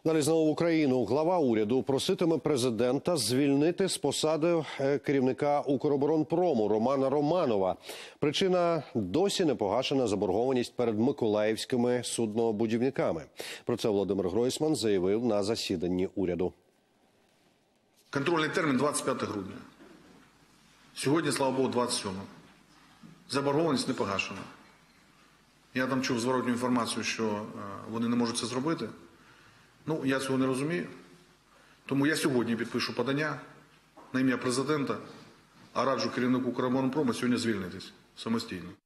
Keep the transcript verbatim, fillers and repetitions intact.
Далі знову в Україну. Глава уряду проситиме президента звільнити з посади керівника Укроборонпрому Романа Романова. Причина – досі не погашена заборгованість перед миколаївськими суднобудівниками. Про це Володимир Гройсман заявив на засіданні уряду. Контрольний термін – двадцять п'яте грудня. Сьогодні, слава Богу, двадцять сьоме. Заборгованість не погашена. Я там чув зворотню інформацію, що вони не можуть це зробити. Ну, я цього не розумію. Тому я сьогодні підпишу подання на ім'я президента, а раджу керівнику Укроборонпрому сьогодні звільнитись самостійно.